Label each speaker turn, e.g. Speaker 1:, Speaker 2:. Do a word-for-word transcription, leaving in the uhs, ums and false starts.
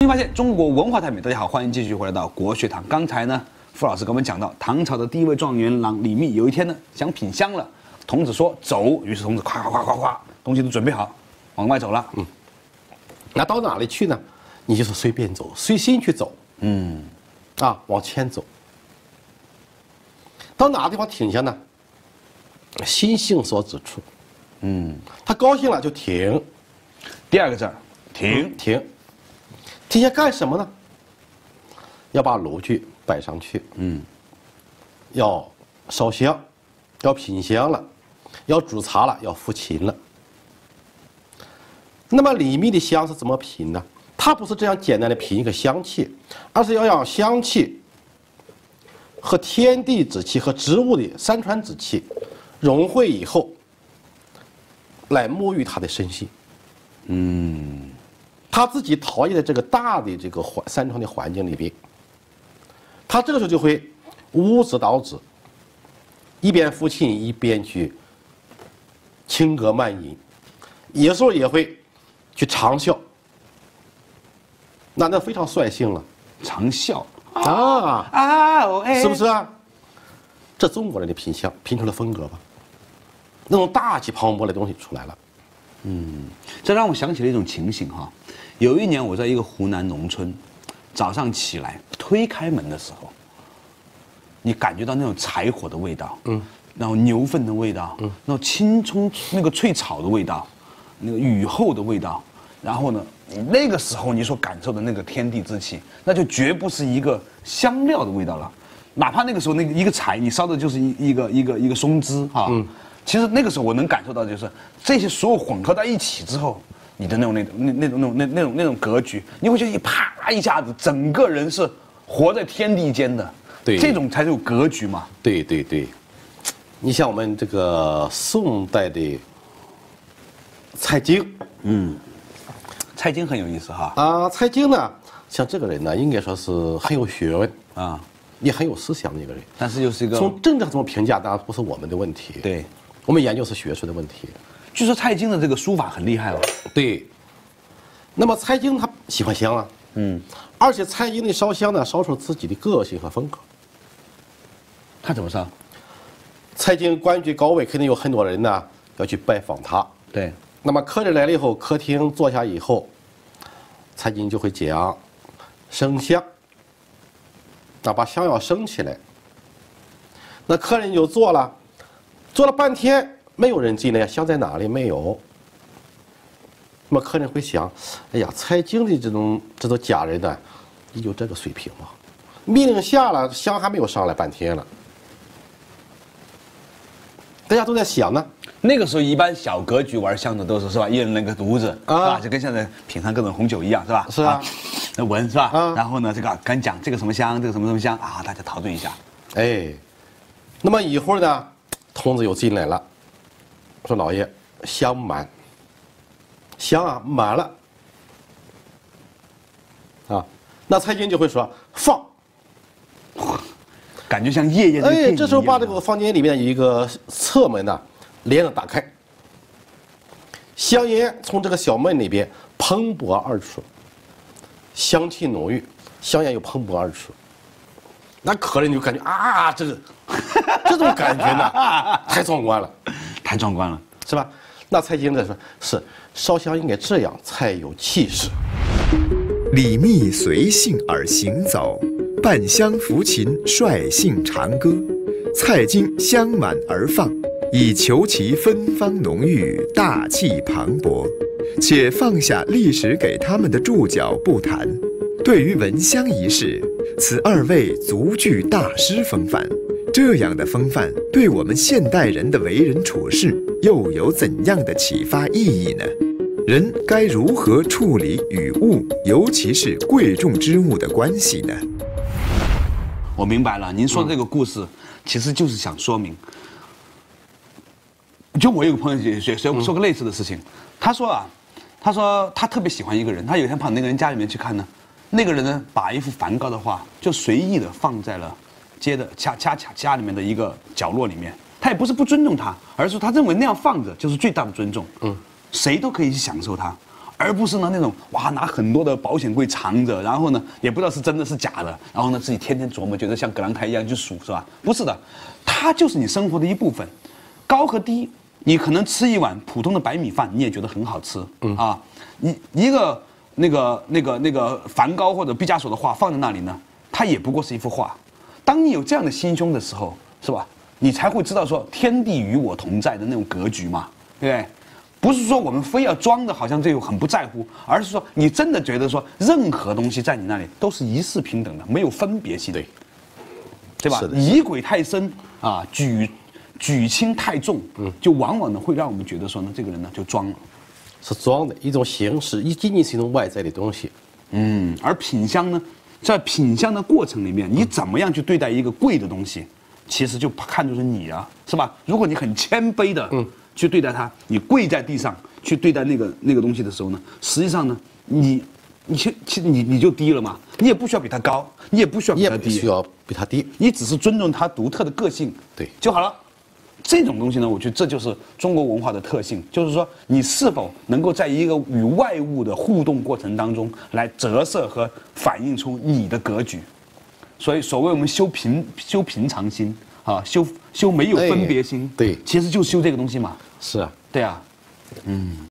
Speaker 1: 新发现中国文化太美，大家好，欢迎继续回来到国学堂。刚才呢，傅老师给我们讲到，唐朝的第一位状元郎李密，有一天呢想品香了，童子说走，于是童子咵咵咵咵咵，东西都准备好，往外走了。嗯，
Speaker 2: 那到哪里去呢？你就是随便走，随心去走。
Speaker 1: 嗯，
Speaker 2: 啊，往前走。到哪个地方停下呢？心性所指处。
Speaker 1: 嗯，
Speaker 2: 他高兴了就停。
Speaker 1: 第二个字儿，停、
Speaker 2: 嗯、停。停下干什么呢？要把炉具摆上去。嗯，要烧香，要品香了，要煮茶了，要抚琴了。那么李密的香是怎么品呢？它不是这样简单的品一个香气，而是要让香气和天地之气和植物的山川之气融汇以后，来沐浴他的身心。嗯，他自己陶冶在这个大的这个环山川的环境里边，他这个时候就会无指导指，一边抚琴一边去轻歌慢吟，有时候也会去长啸。那那非常率性了，
Speaker 1: 长啸
Speaker 2: 啊
Speaker 1: 啊哦哎，
Speaker 2: 是不是啊？这中国人的品香品出了风格吧，那种大气磅礴的东西出来了。
Speaker 1: 嗯，这让我想起了一种情形哈。有一年我在一个湖南农村，早上起来推开门的时候，你感觉到那种柴火的味道，嗯，然后牛粪的味道，嗯，然后青葱那个脆草的味道，那个雨后的味道，然后呢，你那个时候你所感受的那个天地之气，那就绝不是一个香料的味道了，哪怕那个时候那个一个柴你烧的就是一一个一个一个松枝哈，嗯。其实那个时候我能感受到，就是这些所有混合在一起之后，你的那种那种那那种那种那那种那种格局，你会觉得一啪一下子，整个人是活在天地间的。
Speaker 2: 对，
Speaker 1: 这种才是有格局嘛。
Speaker 2: 对对对，你像我们这个宋代的蔡京，
Speaker 1: 嗯，蔡京很有意思哈。
Speaker 2: 啊，蔡京呢，像这个人呢，应该说是很有学问啊，也很有思想的一个人，
Speaker 1: 但是又是一个
Speaker 2: 从政治上怎么评价，当然不是我们的问题。
Speaker 1: 对。
Speaker 2: 我们研究是学术的问题。
Speaker 1: 据说蔡京的这个书法很厉害哦。
Speaker 2: 对。那么蔡京他喜欢香啊，嗯，而且蔡京的烧香呢，烧出自己的个性和风格。
Speaker 1: 他怎么烧？
Speaker 2: 蔡京官居高位，肯定有很多人呢要去拜访他。
Speaker 1: 对。
Speaker 2: 那么客人来了以后，客厅坐下以后，蔡京就会讲升香，那把香要升起来。那客人就坐了。坐了半天，没有人进来，香在哪里？没有。那么客人会想：哎呀，蔡京的这种这种家人呢，也就这个水平嘛。命令下了，香还没有上来半天了，大家都在想呢。
Speaker 1: 那个时候一般小格局玩香的都是是吧？一人那个炉子啊，就跟现在品尝各种红酒一样是吧？
Speaker 2: 是啊，
Speaker 1: 那闻是吧？
Speaker 2: 啊，
Speaker 1: 然后呢，这个跟讲这个什么香，这个什么什么香啊，大家讨论一下。
Speaker 2: 哎，那么一会儿呢？童子又进来了，说：“老爷，香满，香啊满了。”啊，那蔡京就会说：“放。”
Speaker 1: 感觉像夜夜的。
Speaker 2: 哎，这时候把这个房间里面有一个侧门呢，连着打开，香烟从这个小门里边蓬勃而出，香气浓郁，香烟又蓬勃而出。那客人就感觉啊，这个这种感觉呢，太壮观了，
Speaker 1: 太壮观了，
Speaker 2: 是吧？那蔡京的说是烧香应该这样才有气势。
Speaker 3: 李密随性而行走，伴香抚琴，率性长歌。蔡京香满而放，以求其芬芳浓郁，大气磅礴。且放下历史给他们的注脚不谈，对于闻香一事，此二位足具大师风范。这样的风范对我们现代人的为人处事又有怎样的启发意义呢？人该如何处理与物，尤其是贵重之物的关系呢？
Speaker 1: 我明白了，您说的这个故事，嗯、其实就是想说明，就我有个朋友也也说说个类似的事情，他说啊，他说他特别喜欢一个人，他有一天跑那个人家里面去看呢，那个人呢把一幅梵高的画就随意的放在了街的家家家家里面的一个角落里面，他也不是不尊重他，而是他认为那样放着就是最大的尊重，嗯，谁都可以去享受它， 而不是呢那种哇拿很多的保险柜藏着，然后呢也不知道是真的是假的，然后呢自己天天琢磨，觉得像葛朗台一样去数，是吧？不是的，它就是你生活的一部分。高和低，你可能吃一碗普通的白米饭，你也觉得很好吃，嗯啊，一一个那个那个那个梵高或者毕加索的画放在那里呢，它也不过是一幅画。当你有这样的心胸的时候，是吧？你才会知道说天地与我同在的那种格局嘛，对不对？不是说我们非要装的好像这个很不在乎，而是说你真的觉得说任何东西在你那里都是一视平等的，没有分别心，
Speaker 2: 对，
Speaker 1: 对吧？以鬼太深啊，举举轻太重，嗯，就往往呢会让我们觉得说呢，这个人呢就装了，
Speaker 2: 是装的一种形式，一仅仅是一种外在的东西。
Speaker 1: 嗯，而品香呢，在品香的过程里面，你怎么样去对待一个贵的东西，其实就看就是你啊，是吧？如果你很谦卑的，嗯。去对待它，你跪在地上去对待那个那个东西的时候呢，实际上呢，你，你其其实你你就低了嘛，你也不需要比它高，你也不需要比它低，
Speaker 2: 也不需要比它低，
Speaker 1: 你只是尊重它独特的个性，
Speaker 2: 对
Speaker 1: 就好了。这种东西呢，我觉得这就是中国文化的特性，就是说你是否能够在一个与外物的互动过程当中来折射和反映出你的格局。所以，所谓我们修平修平常心啊，修修没有分别心，
Speaker 2: 对，
Speaker 1: 其实就修这个东西嘛。
Speaker 2: 是啊，
Speaker 1: 对啊，嗯。